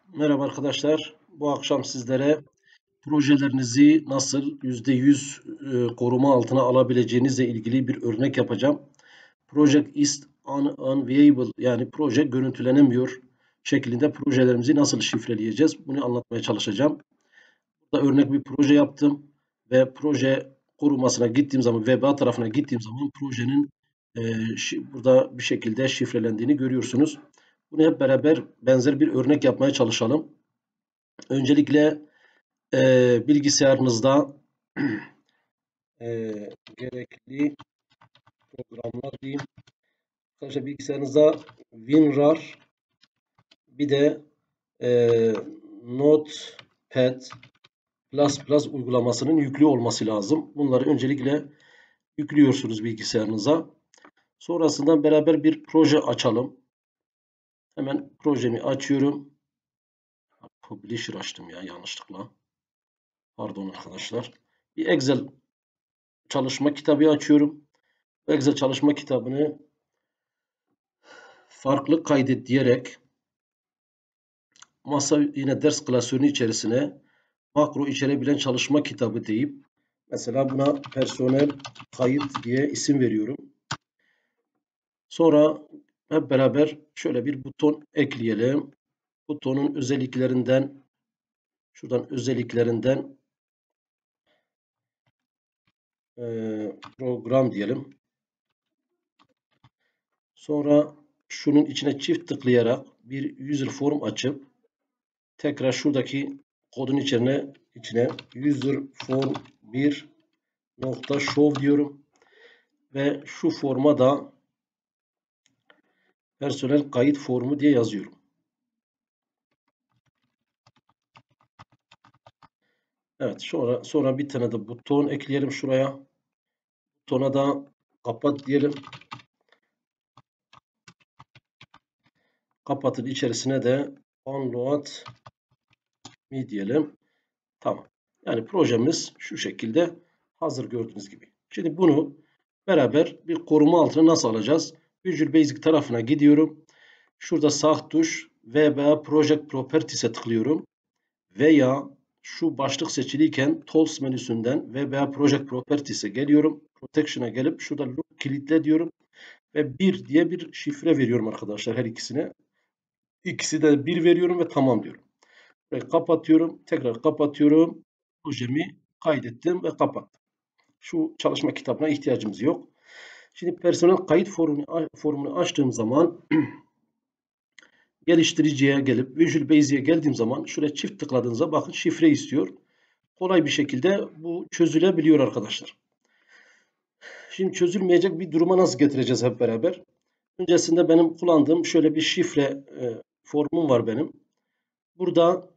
Merhaba arkadaşlar. Bu akşam sizlere projelerinizi nasıl %100 koruma altına alabileceğinizle ilgili bir örnek yapacağım. Project is unviewable, yani proje görüntülenemiyor şeklinde projelerimizi nasıl şifreleyeceğiz? Bunu anlatmaya çalışacağım. Burada örnek bir proje yaptım ve proje korumasına gittiğim zaman, VBA tarafına gittiğim zaman projenin e, burada bir şekilde şifrelendiğini görüyorsunuz. Bunu hep beraber benzer bir örnek yapmaya çalışalım. Öncelikle bilgisayarınızda gerekli programlar diyeyim. Arkadaşlar bilgisayarınızda WinRAR, bir de Notepad++ uygulamasının yüklü olması lazım. Bunları öncelikle yüklüyorsunuz bilgisayarınıza. Sonrasında beraber bir proje açalım. Hemen projemi açıyorum. Publisher açtım ya yanlışlıkla. Pardon arkadaşlar. Bir Excel çalışma kitabı açıyorum. Excel çalışma kitabını farklı kaydet diyerek masa yine ders klasörünün içerisine makro içerebilen çalışma kitabı deyip mesela buna personel kayıt diye isim veriyorum. Sonra hep beraber şöyle bir buton ekleyelim. Butonun özelliklerinden, şuradan özelliklerinden program diyelim. Sonra şunun içine çift tıklayarak bir user form açıp tekrar şuradaki kodun içine user form 1 nokta show diyorum ve şu forma da personel kayıt formu diye yazıyorum. Evet, sonra bir tane de buton ekleyelim şuraya. Butona da kapat diyelim. Kapatın içerisine de download me diyelim. Tamam. Yani projemiz şu şekilde hazır gördüğünüz gibi. Şimdi bunu beraber bir koruma altına nasıl alacağız? Visual Basic tarafına gidiyorum. Şurada sağ tuş VBA Project Properties'e tıklıyorum. Veya şu başlık seçiliyken Tools menüsünden VBA Project Properties'e geliyorum. Protection'a gelip şurada loop kilitle diyorum. Ve 1 diye bir şifre veriyorum arkadaşlar her ikisine. İkisi de 1 veriyorum ve tamam diyorum. Burayı kapatıyorum. Tekrar kapatıyorum. Projemi kaydettim ve kapattım. Şu çalışma kitabına ihtiyacımız yok. Şimdi personel kayıt formunu açtığım zaman geliştiriciye gelip Visual Basic'e geldiğim zaman şuraya çift tıkladığınızda bakın şifre istiyor. Kolay bir şekilde bu çözülebiliyor arkadaşlar. Şimdi çözülmeyecek bir duruma nasıl getireceğiz hep beraber? Öncesinde benim kullandığım şöyle bir şifre formum var benim. Burada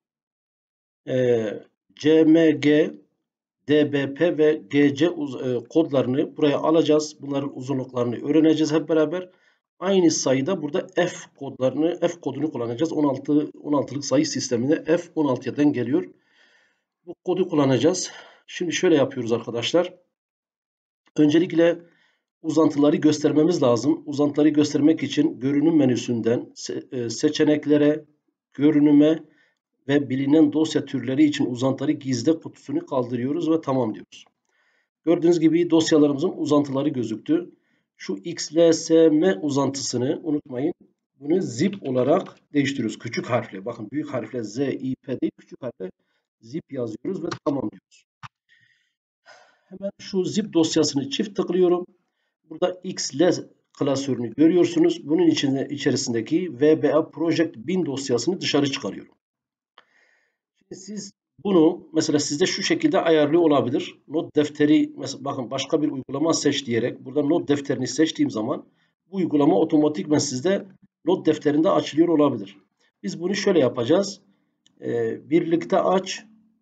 CMG, DBP ve GC kodlarını buraya alacağız. Bunların uzunluklarını öğreneceğiz hep beraber. Aynı sayıda burada F kodunu kullanacağız. 16'lık sayı sisteminde F16'dan geliyor. Bu kodu kullanacağız. Şimdi şöyle yapıyoruz arkadaşlar. Öncelikle uzantıları göstermemiz lazım. Uzantıları göstermek için görünüm menüsünden seçeneklere, görünüme ve bilinen dosya türleri için uzantıları gizle kutusunu kaldırıyoruz ve tamam diyoruz. Gördüğünüz gibi dosyalarımızın uzantıları gözüktü. Şu XLSM uzantısını unutmayın. Bunu zip olarak değiştiriyoruz. Küçük harfle. Bakın büyük harfle ZIP değil, küçük harfle zip yazıyoruz ve tamam diyoruz. Hemen şu zip dosyasını çift tıklıyorum. Burada XLS klasörünü görüyorsunuz. Bunun içerisindeki VBA Project 1000 dosyasını dışarı çıkarıyorum. Şimdi siz bunu mesela sizde şu şekilde ayarlıyor olabilir. Not defteri mesela bakın başka bir uygulama seç diyerek burada not defterini seçtiğim zaman bu uygulama otomatikman sizde not defterinde açılıyor olabilir. Biz bunu şöyle yapacağız. Birlikte aç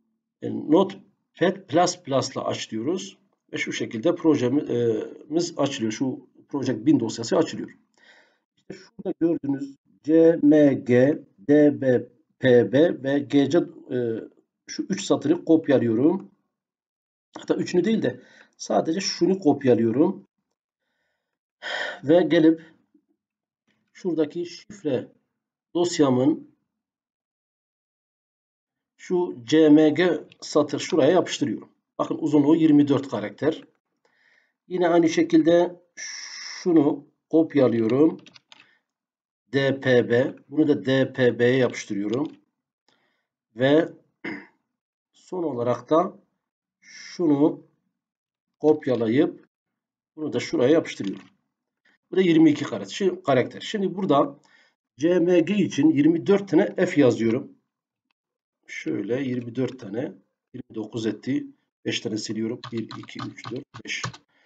Notepad++ ile aç diyoruz. Ve şu şekilde projemiz açılıyor. Şu Project 1000 dosyası açılıyor. İşte şurada gördüğünüz CMG, DBPB ve GC şu 3 satırı kopyalıyorum. Hatta üçünü değil de sadece şunu kopyalıyorum. Ve gelip şuradaki şifre dosyamın Şu CMG satır şuraya yapıştırıyorum. Bakın uzunluğu 24 karakter. Yine aynı şekilde şunu kopyalıyorum. DPB. Bunu da DPB'ye yapıştırıyorum. Ve son olarak da şunu kopyalayıp bunu da şuraya yapıştırıyorum. Bu da 22 karakter. Şimdi burada CMG için 24 tane F yazıyorum. Şöyle 24 tane. 29 etti. 5 tane siliyorum. 1, 2, 3, 4, 5.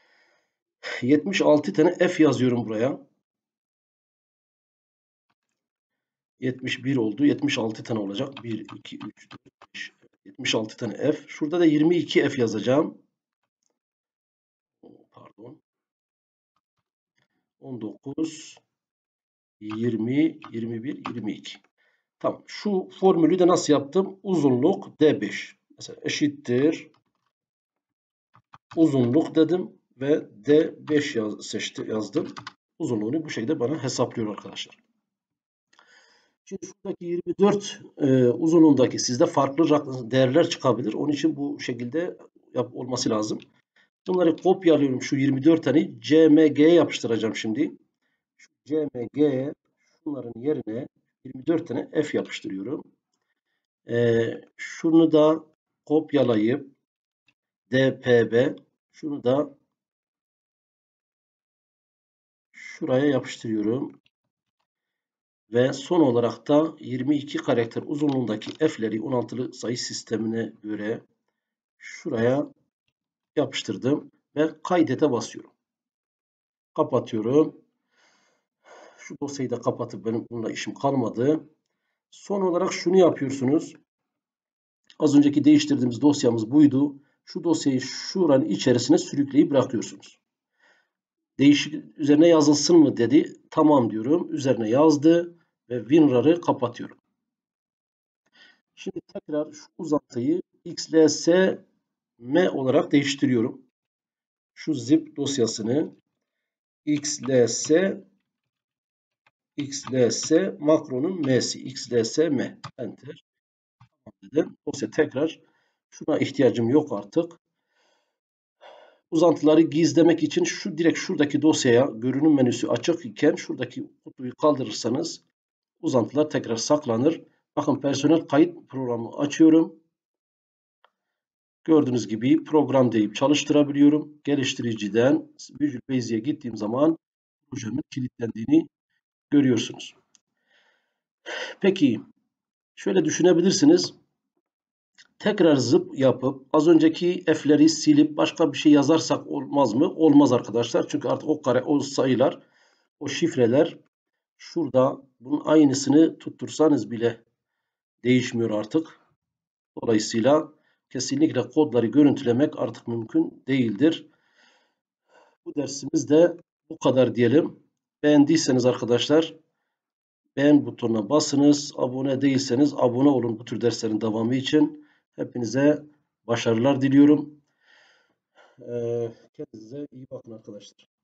76 tane F yazıyorum buraya. 71 oldu. 76 tane olacak. 1, 2, 3, 4, 5. 76 tane F. Şurada da 22 F yazacağım. Pardon. 19, 20, 21, 22. Tamam. Şu formülü de nasıl yaptım? Uzunluk D5. Mesela eşittir. Uzunluk dedim ve D5 yazdım. Uzunluğunu bu şekilde bana hesaplıyor arkadaşlar. Şimdi şuradaki 24 uzunluğundaki sizde farklı değerler çıkabilir. Onun için bu şekilde olması lazım. Bunları kopyalıyorum. Şu 24 tane CMG'ye yapıştıracağım şimdi. Şu CMG'ye şunların yerine 24 tane F yapıştırıyorum. Şunu da kopyalayıp DPB şunu da şuraya yapıştırıyorum. Ve son olarak da 22 karakter uzunluğundaki F'leri 16'lı sayı sistemine göre şuraya yapıştırdım ve kaydete basıyorum. Kapatıyorum. Şu dosyayı da kapatıp benim bununla işim kalmadı. Son olarak şunu yapıyorsunuz. Az önceki değiştirdiğimiz dosyamız buydu. Şu dosyayı şuranın içerisine sürükleyip bırakıyorsunuz. Değişik üzerine yazılsın mı dedi. Tamam diyorum. Üzerine yazdı ve WinRAR'ı kapatıyorum. Şimdi tekrar şu uzantıyı xlsm olarak değiştiriyorum. Şu zip dosyasını xls makronun m'si xlsm enter dedim. Dosya tekrar şuna ihtiyacım yok artık. Uzantıları gizlemek için direkt şuradaki dosyaya görünüm menüsü açık iken şuradaki kutuyu kaldırırsanız uzantılar tekrar saklanır. Bakın personel kayıt programı açıyorum. Gördüğünüz gibi program deyip çalıştırabiliyorum. Geliştiriciden Visual Basic'e gittiğim zaman projemin kilitlendiğini görüyorsunuz. Peki şöyle düşünebilirsiniz. Tekrar zip yapıp az önceki F'leri silip başka bir şey yazarsak olmaz mı? Olmaz arkadaşlar. Çünkü artık o sayılar, o şifreler şurada bunun aynısını tuttursanız bile değişmiyor artık. Dolayısıyla kesinlikle kodları görüntülemek artık mümkün değildir. Bu dersimiz de bu kadar diyelim. Beğendiyseniz arkadaşlar beğen butonuna basınız. Abone değilseniz abone olun bu tür derslerin devamı için. Hepinize başarılar diliyorum. Kendinize iyi bakın arkadaşlar.